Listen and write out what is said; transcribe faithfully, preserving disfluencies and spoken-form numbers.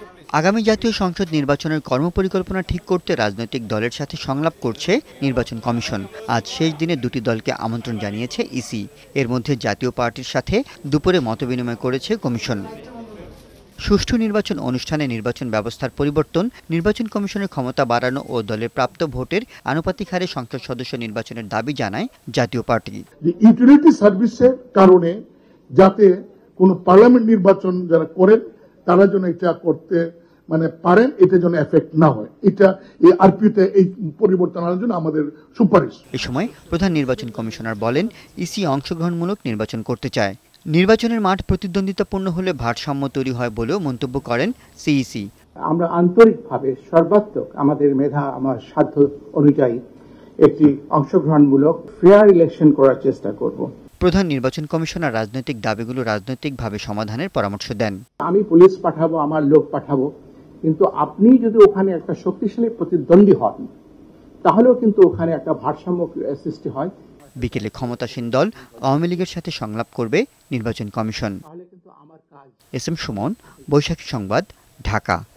আগামী জাতীয় সংসদ নির্বাচনের কর্মপরিকল্পনা ঠিক করতে রাজনৈতিক দলের সাথে সংলাপ করছে নির্বাচন কমিশন। আজ শেষ দিনে দুটি দলকে আমন্ত্রণ জানিয়েছে ইসি। এর মধ্যে জাতীয় পার্টির সাথে দুপুরে মতবিনিময় করেছে কমিশন। সুষ্ঠু নির্বাচন অনুষ্ঠানে নির্বাচন ব্যবস্থার পরিবর্তন, নির্বাচন কমিশনের ক্ষমতা বাড়ানো ও দলের প্রাপ্ত ভোটের আনুপাতিক হারে সংসদ সদস্য নির্বাচনের দাবি জানায় জাতীয় পার্টি। ইউটিলিটি সার্ভিসের কারণে যাতে কোনো পার্লামেন্ট নির্বাচন যারা করেন তারা যেন এটা করতে মানে পারেন, এটা যেন এফেক্ট না হয়, এটা এই আরপিতে এই পরিবর্তন আনার জন্য আমাদের সুপারিশ। এ সময় প্রধান নির্বাচন কমিশনার বলেন, ইসি অংশগ্রহণমূলক নির্বাচন করতে চায়। নির্বাচনের মাঠ প্রতিদ্বন্দ্বিতাপূর্ণ হলে ভারসাম্য তৈরি হয় বলেও মন্তব্য করেন সিইসি। আমরা আন্তরিকভাবে সর্বাত্মক আমাদের মেধা আমার সাধ্য অনুযায়ী একটি অংশগ্রহণমূলক ফেয়ার ইলেকশন করার চেষ্টা করব। প্রধান নির্বাচন কমিশনার রাজনৈতিক দাবিগুলো রাজনৈতিকভাবে সমাধানের পরামর্শ দেন। আমি পুলিশ পাঠাবো, আমার লোক পাঠাবো, কিন্তু আপনি যদি ওখানে একটা শক্তিশালী প্রতিদ্বন্দ্বী হন তাহলেও কিন্তু ওখানে একটা ভারসাম্য সৃষ্টি হয়। বিকেলে ক্ষমতাসীন দল আওয়ামী লীগের সাথে সংলাপ করবে নির্বাচন কমিশন। এস এম সুমন, বৈশাখী সংবাদ, ঢাকা।